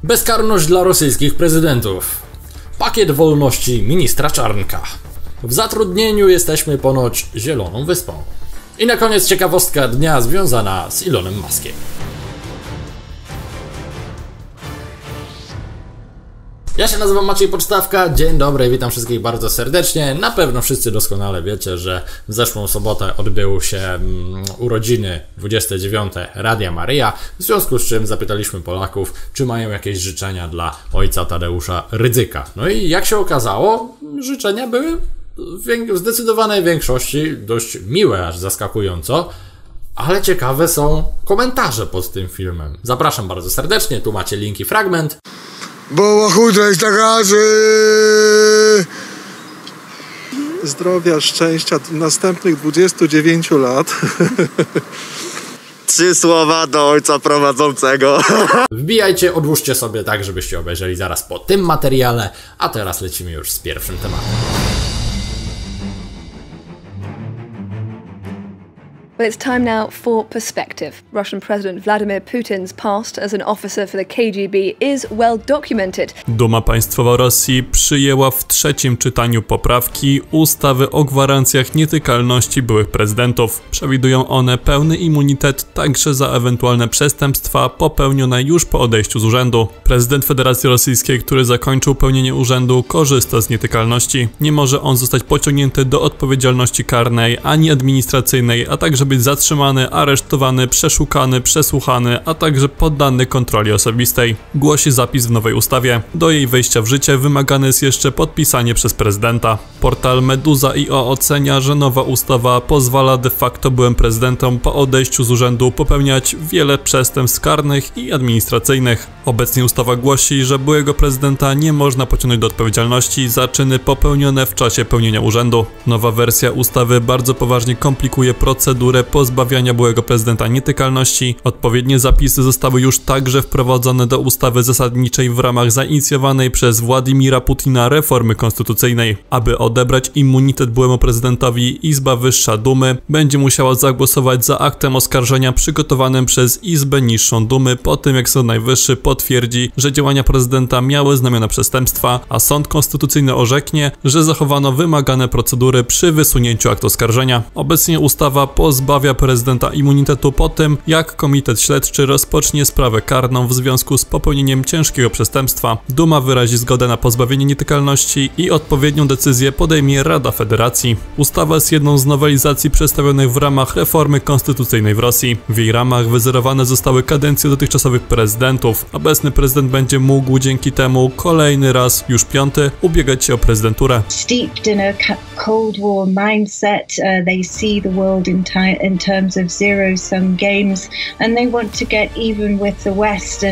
Bezkarność dla rosyjskich prezydentów. Pakiet wolności ministra Czarnka. W zatrudnieniu jesteśmy ponoć zieloną wyspą. I na koniec ciekawostka dnia związana z Elonem Muskiem. Ja się nazywam Maciej Podstawka, dzień dobry, witam wszystkich bardzo serdecznie. Na pewno wszyscy doskonale wiecie, że w zeszłą sobotę odbyły się urodziny 29. Radia Maryja, w związku z czym zapytaliśmy Polaków, czy mają jakieś życzenia dla ojca Tadeusza Rydzyka. No i jak się okazało, życzenia były w zdecydowanej większości dość miłe, aż zaskakująco. Ale ciekawe są komentarze pod tym filmem. Zapraszam bardzo serdecznie, tu macie link i fragment. Bo łachuta jest taka, że... Zdrowia, szczęścia, następnych 29 lat. 3 słowa do ojca prowadzącego. Wbijajcie, odłóżcie sobie tak, żebyście obejrzeli zaraz po tym materiale. A teraz lecimy już z pierwszym tematem. Well, it's time now for perspective. Russian President Vladimir Putin's past as an officer for the KGB is well documented. Duma Państwowa Rosji przyjęła w trzecim czytaniu poprawki ustawy o gwarancjach nietykalności byłych prezydentów. Przewidują one pełny immunitet także za ewentualne przestępstwa popełnione już po odejściu z urzędu. Prezydent Federacji Rosyjskiej, który zakończył pełnienie urzędu, korzysta z nietykalności. Nie może on zostać pociągnięty do odpowiedzialności karnej ani administracyjnej, a także być zatrzymany, aresztowany, przeszukany, przesłuchany, a także poddany kontroli osobistej. Głosi zapis w nowej ustawie. Do jej wejścia w życie wymagane jest jeszcze podpisanie przez prezydenta. Portal Meduza.io ocenia, że nowa ustawa pozwala de facto byłym prezydentom po odejściu z urzędu popełniać wiele przestępstw karnych i administracyjnych. Obecnie ustawa głosi, że byłego prezydenta nie można pociągnąć do odpowiedzialności za czyny popełnione w czasie pełnienia urzędu. Nowa wersja ustawy bardzo poważnie komplikuje procedurę pozbawiania byłego prezydenta nietykalności. Odpowiednie zapisy zostały już także wprowadzone do ustawy zasadniczej w ramach zainicjowanej przez Władimira Putina reformy konstytucyjnej. Aby odebrać immunitet byłemu prezydentowi, Izba Wyższa Dumy będzie musiała zagłosować za aktem oskarżenia przygotowanym przez Izbę Niższą Dumy po tym, jak Sąd Najwyższy potwierdzi, że działania prezydenta miały znamiona przestępstwa, a Sąd Konstytucyjny orzeknie, że zachowano wymagane procedury przy wysunięciu aktu oskarżenia. Obecnie ustawa pozbawia prezydenta immunitetu po tym, jak komitet śledczy rozpocznie sprawę karną w związku z popełnieniem ciężkiego przestępstwa. Duma wyrazi zgodę na pozbawienie nietykalności i odpowiednią decyzję podejmie Rada Federacji. Ustawa jest jedną z nowelizacji przedstawionych w ramach reformy konstytucyjnej w Rosji. W jej ramach wyzerowane zostały kadencje dotychczasowych prezydentów. Obecny prezydent będzie mógł dzięki temu kolejny raz, już 5, ubiegać się o prezydenturę. Steeped in a Cold War mindset, they see the world in terms of zero-sum games, and they want to get even with the West.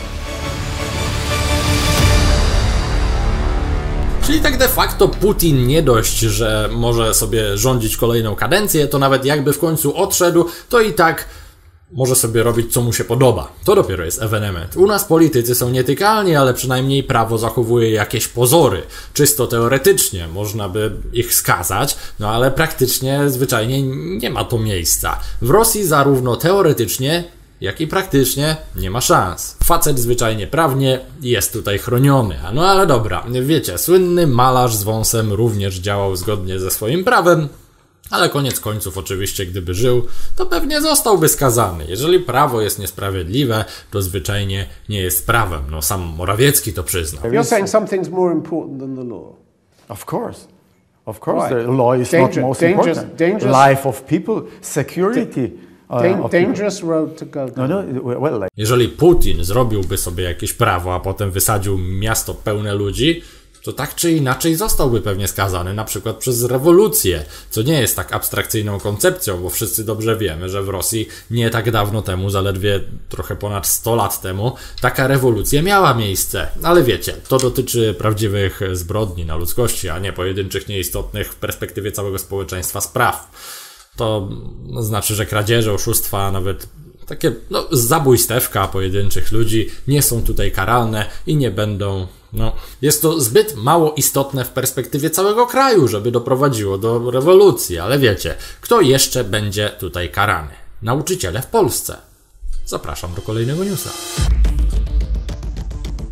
Czyli tak de facto Putin nie dość, że może sobie rządzić kolejną kadencję, to nawet jakby w końcu odszedł, to i tak może sobie robić, co mu się podoba. To dopiero jest ewenement. U nas politycy są nietykalni, ale przynajmniej prawo zachowuje jakieś pozory. Czysto teoretycznie można by ich skazać, no ale praktycznie, zwyczajnie nie ma to miejsca. W Rosji zarówno teoretycznie, jak i praktycznie nie ma szans. Facet zwyczajnie prawnie jest tutaj chroniony. No ale dobra, wiecie, słynny malarz z wąsem również działał zgodnie ze swoim prawem, ale koniec końców oczywiście, gdyby żył, to pewnie zostałby skazany. Jeżeli prawo jest niesprawiedliwe, to zwyczajnie nie jest prawem. No sam Morawiecki to przyznał. You're saying something's more important than the law. Of course. Of course, the law is not most important. Life of people, security. Dangerous road to go down. Jeżeli Putin zrobiłby sobie jakieś prawo, a potem wysadził miasto pełne ludzi, to tak czy inaczej zostałby pewnie skazany, na przykład przez rewolucję, co nie jest tak abstrakcyjną koncepcją, bo wszyscy dobrze wiemy, że w Rosji nie tak dawno temu, zaledwie trochę ponad 100 lat temu, taka rewolucja miała miejsce. Ale wiecie, to dotyczy prawdziwych zbrodni na ludzkości, a nie pojedynczych nieistotnych w perspektywie całego społeczeństwa spraw. To znaczy, że kradzieże, oszustwa, nawet takie zabójstewka pojedynczych ludzi nie są tutaj karalne i nie będą. Jest to zbyt mało istotne w perspektywie całego kraju, żeby doprowadziło do rewolucji, ale wiecie, kto jeszcze będzie tutaj karany? Nauczyciele w Polsce. Zapraszam do kolejnego newsa.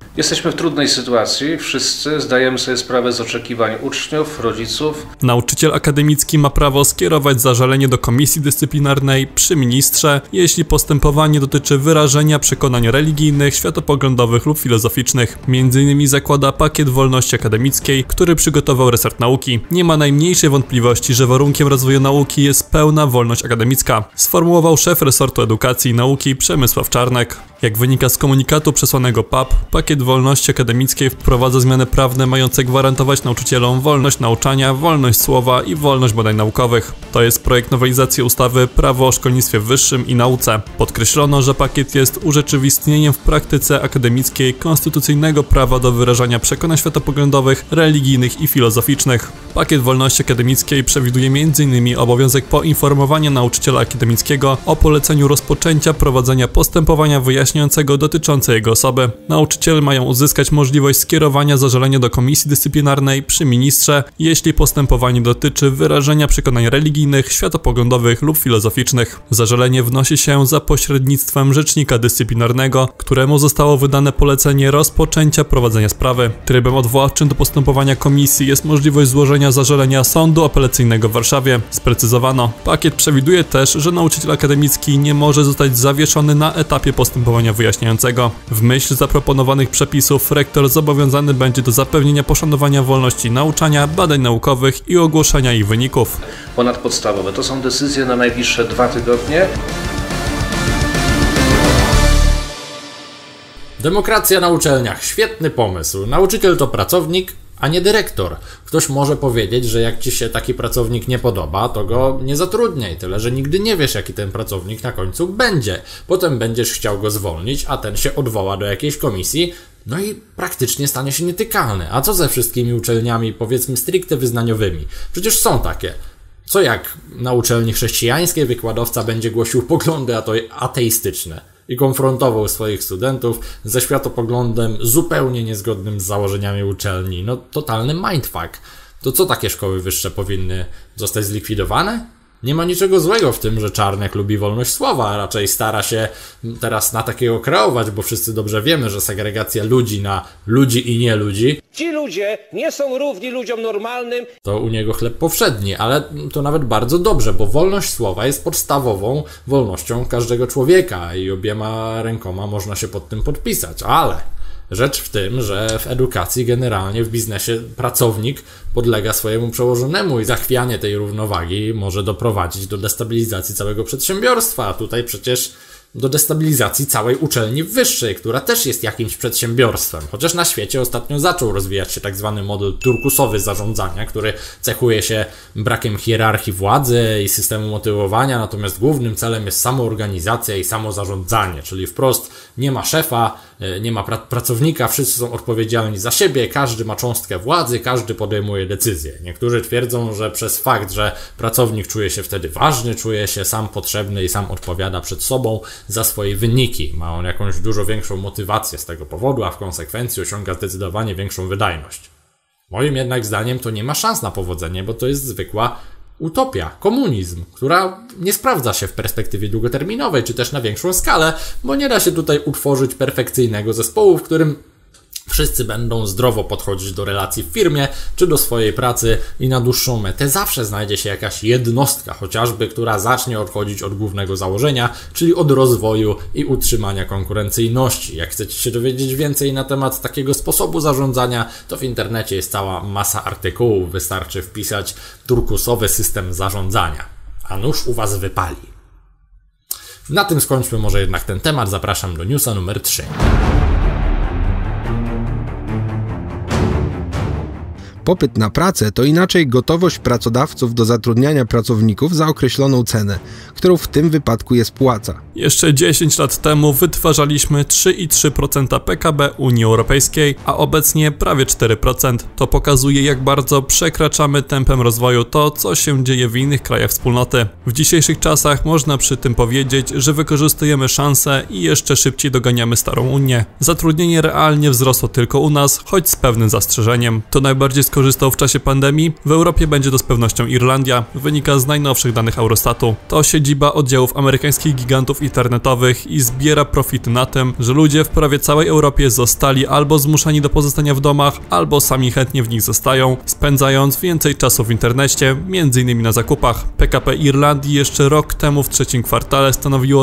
Jesteśmy w trudnej sytuacji, wszyscy zdajemy sobie sprawę z oczekiwań uczniów, rodziców. Nauczyciel akademicki ma prawo skierować zażalenie do komisji dyscyplinarnej przy ministrze, jeśli postępowanie dotyczy wyrażenia przekonań religijnych, światopoglądowych lub filozoficznych. Między innymi zakłada pakiet wolności akademickiej, który przygotował resort nauki. Nie ma najmniejszej wątpliwości, że warunkiem rozwoju nauki jest pełna wolność akademicka, sformułował szef resortu edukacji i nauki Przemysław Czarnek. Jak wynika z komunikatu przesłanego PAP, pakiet wolności akademickiej wprowadza zmiany prawne mające gwarantować nauczycielom wolność nauczania, wolność słowa i wolność badań naukowych. To jest projekt nowelizacji ustawy Prawo o szkolnictwie wyższym i nauce. Podkreślono, że pakiet jest urzeczywistnieniem w praktyce akademickiej konstytucyjnego prawa do wyrażania przekonań światopoglądowych, religijnych i filozoficznych. Pakiet wolności akademickiej przewiduje m.in. obowiązek poinformowania nauczyciela akademickiego o poleceniu rozpoczęcia prowadzenia postępowania wyjaśniającego dotyczące jego osoby. Nauczyciele mają uzyskać możliwość skierowania zażalenia do komisji dyscyplinarnej przy ministrze, jeśli postępowanie dotyczy wyrażenia przekonań religijnych, światopoglądowych lub filozoficznych. Zażalenie wnosi się za pośrednictwem rzecznika dyscyplinarnego, któremu zostało wydane polecenie rozpoczęcia prowadzenia sprawy. Trybem odwoławczym do postępowania komisji jest możliwość złożenia zażalenia Sądu Apelacyjnego w Warszawie. Sprecyzowano. Pakiet przewiduje też, że nauczyciel akademicki nie może zostać zawieszony na etapie postępowania wyjaśniającego. W myśl zaproponowanych przepisów rektor zobowiązany będzie do zapewnienia poszanowania wolności nauczania, badań naukowych i ogłoszenia ich wyników. Ponadpodstawowe to są decyzje na najbliższe 2 tygodnie. Demokracja na uczelniach. Świetny pomysł. Nauczyciel to pracownik, a nie dyrektor. Ktoś może powiedzieć, że jak ci się taki pracownik nie podoba, to go nie zatrudniaj, tyle że nigdy nie wiesz, jaki ten pracownik na końcu będzie. Potem będziesz chciał go zwolnić, a ten się odwoła do jakiejś komisji, no i praktycznie stanie się nietykalny. A co ze wszystkimi uczelniami, powiedzmy stricte wyznaniowymi? Przecież są takie. Co jak na uczelni chrześcijańskiej wykładowca będzie głosił poglądy ateistyczne i konfrontował swoich studentów ze światopoglądem zupełnie niezgodnym z założeniami uczelni? No totalny mindfuck. To co takie szkoły wyższe powinny zostać zlikwidowane? Nie ma niczego złego w tym, że Czarnek lubi wolność słowa, a raczej stara się teraz na takiego kreować, bo wszyscy dobrze wiemy, że segregacja ludzi na ludzi i nie ludzi. Ci ludzie nie są równi ludziom normalnym. To u niego chleb powszedni, ale to nawet bardzo dobrze, bo wolność słowa jest podstawową wolnością każdego człowieka i obiema rękoma można się pod tym podpisać, ale rzecz w tym, że w edukacji generalnie, w biznesie pracownik podlega swojemu przełożonemu i zachwianie tej równowagi może doprowadzić do destabilizacji całego przedsiębiorstwa, a tutaj przecież do destabilizacji całej uczelni wyższej, która też jest jakimś przedsiębiorstwem. Chociaż na świecie ostatnio zaczął rozwijać się tak zwany model turkusowy zarządzania, który cechuje się brakiem hierarchii władzy i systemu motywowania, natomiast głównym celem jest samoorganizacja i samozarządzanie, czyli wprost nie ma szefa, nie ma pracownika, wszyscy są odpowiedzialni za siebie, każdy ma cząstkę władzy, każdy podejmuje decyzje. Niektórzy twierdzą, że przez fakt, że pracownik czuje się wtedy ważny, czuje się sam potrzebny i sam odpowiada przed sobą za swoje wyniki. Ma on jakąś dużo większą motywację z tego powodu, a w konsekwencji osiąga zdecydowanie większą wydajność. Moim jednak zdaniem to nie ma szans na powodzenie, bo to jest zwykła utopia, komunizm, która nie sprawdza się w perspektywie długoterminowej, czy też na większą skalę, bo nie da się tutaj utworzyć perfekcyjnego zespołu, w którym wszyscy będą zdrowo podchodzić do relacji w firmie, czy do swojej pracy i na dłuższą metę zawsze znajdzie się jakaś jednostka, chociażby, która zacznie odchodzić od głównego założenia, czyli od rozwoju i utrzymania konkurencyjności. Jak chcecie się dowiedzieć więcej na temat takiego sposobu zarządzania, to w internecie jest cała masa artykułów, wystarczy wpisać turkusowy system zarządzania, a nóż u was wypali. Na tym skończmy może jednak ten temat, zapraszam do newsa numer 3. Popyt na pracę to inaczej gotowość pracodawców do zatrudniania pracowników za określoną cenę, którą w tym wypadku jest płaca. Jeszcze 10 lat temu wytwarzaliśmy 3,3% PKB Unii Europejskiej, a obecnie prawie 4%. To pokazuje, jak bardzo przekraczamy tempem rozwoju to, co się dzieje w innych krajach wspólnoty. W dzisiejszych czasach można przy tym powiedzieć, że wykorzystujemy szansę i jeszcze szybciej doganiamy starą Unię. Zatrudnienie realnie wzrosło tylko u nas, choć z pewnym zastrzeżeniem. To najbardziej skorzystał w czasie pandemii? W Europie będzie to z pewnością Irlandia, wynika z najnowszych danych Eurostatu. To siedziba oddziałów amerykańskich gigantów internetowych i zbiera profity na tym, że ludzie w prawie całej Europie zostali albo zmuszani do pozostania w domach, albo sami chętnie w nich zostają, spędzając więcej czasu w internecie, m.in. na zakupach. PKB Irlandii jeszcze rok temu w trzecim kwartale stanowiło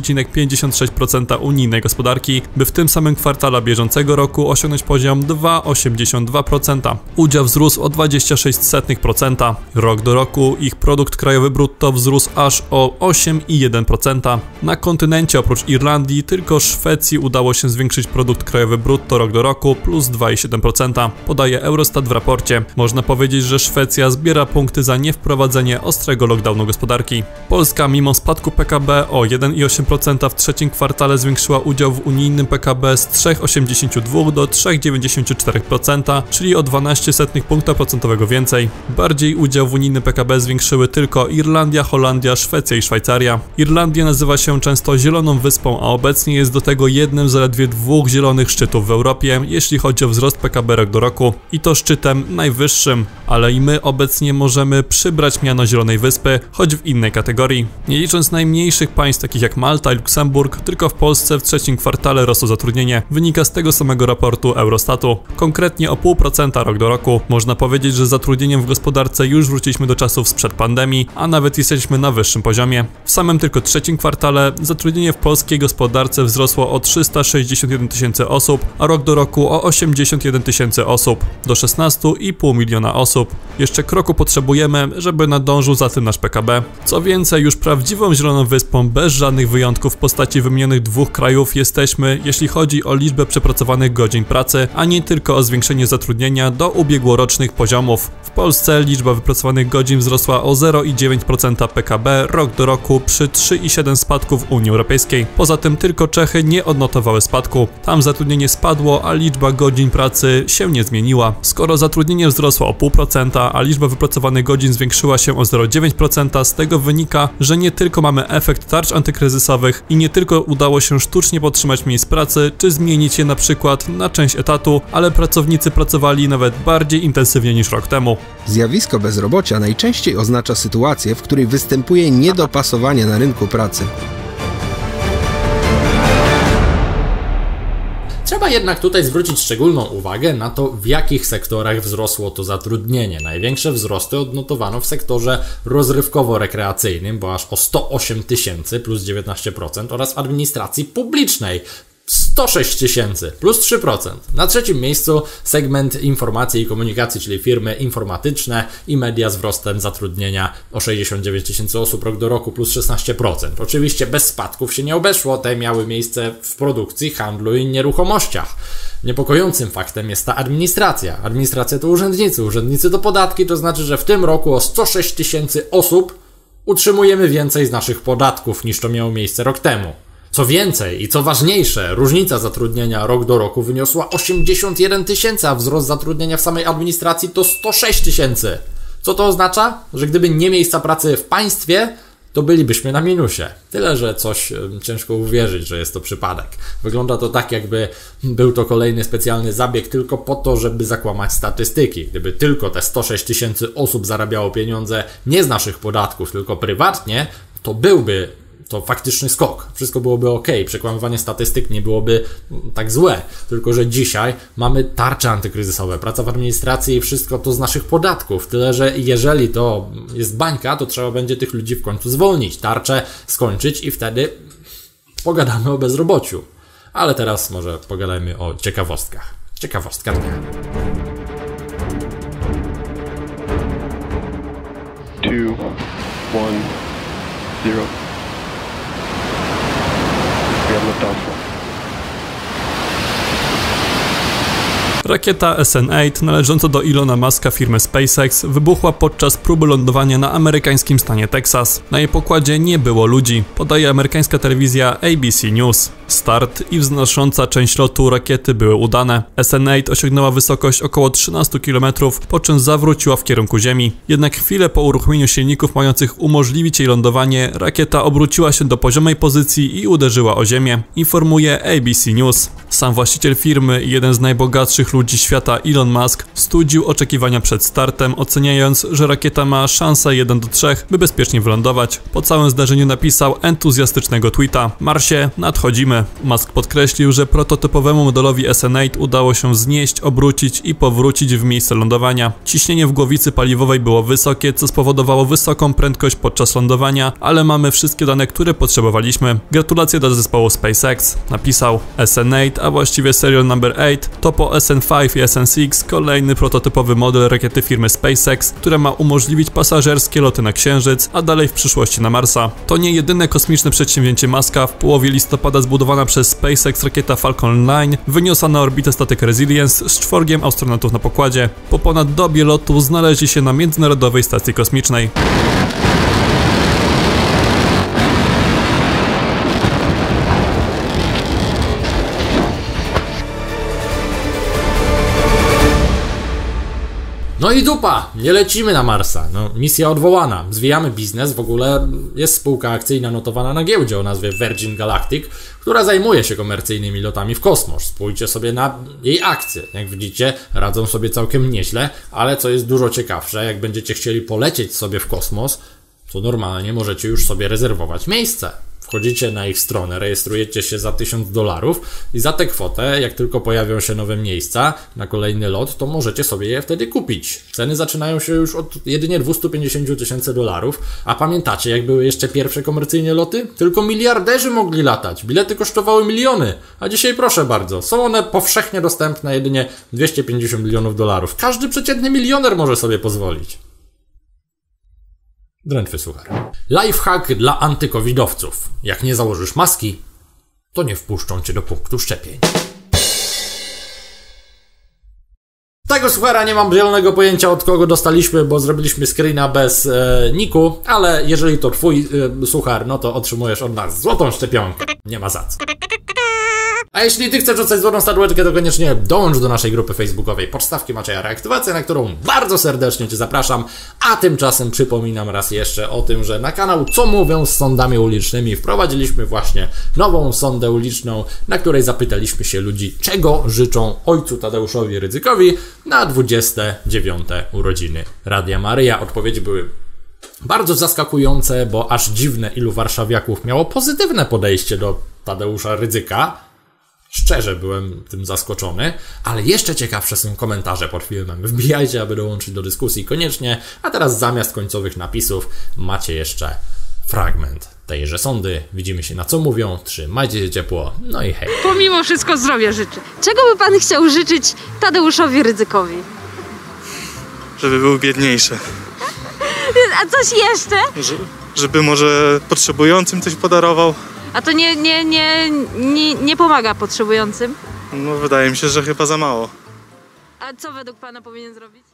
2,56% unijnej gospodarki, by w tym samym kwartale bieżącego roku osiągnąć poziom 2,82%. Udział wzrósł o 0,26%. Rok do roku ich produkt krajowy brutto wzrósł aż o 8,1%. Na kontynencie oprócz Irlandii tylko Szwecji udało się zwiększyć produkt krajowy brutto rok do roku plus 2,7%, podaje Eurostat w raporcie. Można powiedzieć, że Szwecja zbiera punkty za niewprowadzenie ostrego lockdownu gospodarki. Polska mimo spadku PKB o 1,8% w trzecim kwartale zwiększyła udział w unijnym PKB z 3,82 do 3,94%, czyli o 0,12 punkta procentowego więcej. Bardziej udział w unijnym PKB zwiększyły tylko Irlandia, Holandia, Szwecja i Szwajcaria. Irlandia nazywa się często Zieloną Wyspą, a obecnie jest do tego jednym z zaledwie 2 zielonych szczytów w Europie, jeśli chodzi o wzrost PKB rok do roku. I to szczytem najwyższym, ale i my obecnie możemy przybrać miano Zielonej Wyspy, choć w innej kategorii. Nie licząc najmniejszych państw takich jak Malta i Luksemburg, tylko w Polsce w trzecim kwartale rosło zatrudnienie. Wynika z tego samego raportu Eurostatu. Konkretnie o 0,5% rok do roku. Można powiedzieć, że zatrudnieniem w gospodarce już wróciliśmy do czasów sprzed pandemii, a nawet jesteśmy na wyższym poziomie. W samym tylko trzecim kwartale zatrudnienie w polskiej gospodarce wzrosło o 361 tysięcy osób, a rok do roku o 81 tysięcy osób, do 16,5 miliona osób. Jeszcze kroku potrzebujemy, żeby nadążył za tym nasz PKB. Co więcej, już prawdziwą Zieloną Wyspą bez żadnych wyjątków w postaci wymienionych 2 krajów jesteśmy, jeśli chodzi o liczbę przepracowanych godzin pracy, a nie tylko o zwiększenie zatrudnienia do ubiegłorocznych poziomów. W Polsce liczba wypracowanych godzin wzrosła o 0,9% PKB rok do roku przy 3,7 spadku w Unii Europejskiej. Poza tym tylko Czechy nie odnotowały spadku. Tam zatrudnienie spadło, a liczba godzin pracy się nie zmieniła. Skoro zatrudnienie wzrosło o 0,5%, a liczba wypracowanych godzin zwiększyła się o 0,9%, z tego wynika, że nie tylko mamy efekt tarcz antykryzysowych i nie tylko udało się sztucznie podtrzymać miejsc pracy, czy zmienić je na przykład na część etatu, ale pracownicy pracowali nawet bardziej intensywnie niż rok temu. Zjawisko bezrobocia najczęściej oznacza sytuację, w której występuje niedopasowanie na rynku pracy. Trzeba jednak tutaj zwrócić szczególną uwagę na to, w jakich sektorach wzrosło to zatrudnienie. Największe wzrosty odnotowano w sektorze rozrywkowo-rekreacyjnym, bo aż o 108 tysięcy plus 19% oraz w administracji publicznej 106 tysięcy plus 3%. Na trzecim miejscu segment informacji i komunikacji, czyli firmy informatyczne i media z wzrostem zatrudnienia o 69 tysięcy osób rok do roku plus 16%. Oczywiście bez spadków się nie obeszło, te miały miejsce w produkcji, handlu i nieruchomościach. Niepokojącym faktem jest ta administracja. Administracja to urzędnicy, urzędnicy to podatki, to znaczy, że w tym roku o 106 tysięcy osób utrzymujemy więcej z naszych podatków niż to miało miejsce rok temu. Co więcej i co ważniejsze, różnica zatrudnienia rok do roku wyniosła 81 tysięcy, a wzrost zatrudnienia w samej administracji to 106 tysięcy. Co to oznacza? Że gdyby nie miejsca pracy w państwie, to bylibyśmy na minusie. Tyle, że coś ciężko uwierzyć, że jest to przypadek. Wygląda to tak, jakby był to kolejny specjalny zabieg tylko po to, żeby zakłamać statystyki. Gdyby tylko te 106 tysięcy osób zarabiało pieniądze nie z naszych podatków, tylko prywatnie, to byłby to faktyczny skok. Wszystko byłoby ok. Przekłamywanie statystyk nie byłoby tak złe. Tylko że dzisiaj mamy tarcze antykryzysowe, praca w administracji i wszystko to z naszych podatków. Tyle, że jeżeli to jest bańka, to trzeba będzie tych ludzi w końcu zwolnić. Tarcze skończyć i wtedy pogadamy o bezrobociu. Ale teraz może pogadajmy o ciekawostkach. Ciekawostka dnia. 2, 1, 0. Rakieta SN8 należąca do Ilona Muska firmy SpaceX wybuchła podczas próby lądowania na amerykańskim stanie Teksas. Na jej pokładzie nie było ludzi, podaje amerykańska telewizja ABC News. Start i wznosząca część lotu rakiety były udane. SN8 osiągnęła wysokość około 13 km, po czym zawróciła w kierunku Ziemi. Jednak chwilę po uruchomieniu silników mających umożliwić jej lądowanie, rakieta obróciła się do poziomej pozycji i uderzyła o Ziemię, informuje ABC News. Sam właściciel firmy i jeden z najbogatszych ludzi świata Elon Musk studził oczekiwania przed startem, oceniając, że rakieta ma szansę 1 do 3, by bezpiecznie wylądować. Po całym zdarzeniu napisał entuzjastycznego tweeta: Marsie, nadchodzimy. Musk podkreślił, że prototypowemu modelowi SN8 udało się znieść, obrócić i powrócić w miejsce lądowania. Ciśnienie w głowicy paliwowej było wysokie, co spowodowało wysoką prędkość podczas lądowania, ale mamy wszystkie dane, które potrzebowaliśmy. Gratulacje dla zespołu SpaceX, napisał. SN8, a właściwie Serial Number 8, to po SN5 i SN6 kolejny prototypowy model rakiety firmy SpaceX, która ma umożliwić pasażerskie loty na Księżyc, a dalej w przyszłości na Marsa. To nie jedyne kosmiczne przedsięwzięcie Muska. W połowie listopada zbudowana przez SpaceX rakieta Falcon 9 wyniosła na orbitę statek Resilience z 4 astronautów na pokładzie. Po ponad dobie lotu znaleźli się na Międzynarodowej Stacji Kosmicznej. No i dupa, nie lecimy na Marsa, no misja odwołana, zwijamy biznes, w ogóle jest spółka akcyjna notowana na giełdzie o nazwie Virgin Galactic, która zajmuje się komercyjnymi lotami w kosmos. Spójrzcie sobie na jej akcje, jak widzicie radzą sobie całkiem nieźle, ale co jest dużo ciekawsze, jak będziecie chcieli polecieć sobie w kosmos, to normalnie możecie już sobie rezerwować miejsce. Wchodzicie na ich stronę, rejestrujecie się za $1000 i za tę kwotę, jak tylko pojawią się nowe miejsca na kolejny lot, to możecie sobie je wtedy kupić. Ceny zaczynają się już od jedynie $250,000, a pamiętacie, jak były jeszcze pierwsze komercyjne loty? Tylko miliarderzy mogli latać, bilety kosztowały miliony, a dzisiaj proszę bardzo, są one powszechnie dostępne jedynie $250 milionów. Każdy przeciętny milioner może sobie pozwolić. Drętwy suchar. Lifehack dla antykowidowców. Jak nie założysz maski, to nie wpuszczą cię do punktu szczepień. Tego suchara nie mam zielonego pojęcia, od kogo dostaliśmy, bo zrobiliśmy screena bez niku, ale jeżeli to twój suchar, no to otrzymujesz od nas złotą szczepionkę. Nie ma za co. A jeśli ty chcesz rzucać złotą statuetkę, to koniecznie dołącz do naszej grupy facebookowej Podstawki Macieja Reaktywacja, na którą bardzo serdecznie cię zapraszam. A tymczasem przypominam raz jeszcze o tym, że na kanał Co Mówią z Sądami Ulicznymi wprowadziliśmy właśnie nową sondę uliczną, na której zapytaliśmy się ludzi, czego życzą ojcu Tadeuszowi Rydzykowi na 29. urodziny Radia Maryja. Odpowiedzi były bardzo zaskakujące, bo aż dziwne, ilu warszawiaków miało pozytywne podejście do Tadeusza Rydzyka. Szczerze byłem tym zaskoczony, ale jeszcze ciekawsze są komentarze pod filmem. Wbijajcie, aby dołączyć do dyskusji koniecznie, a teraz zamiast końcowych napisów macie jeszcze fragment tejże sądy. Widzimy się na Co Mówią, trzymajcie się ciepło, no i hej. Pomimo wszystko zdrowia życzę. Czego by pan chciał życzyć Tadeuszowi Rydzykowi? Żeby był biedniejszy. A coś jeszcze? Żeby może potrzebującym coś podarował. A to nie pomaga potrzebującym? No wydaje mi się, że chyba za mało. A co według pana powinien zrobić?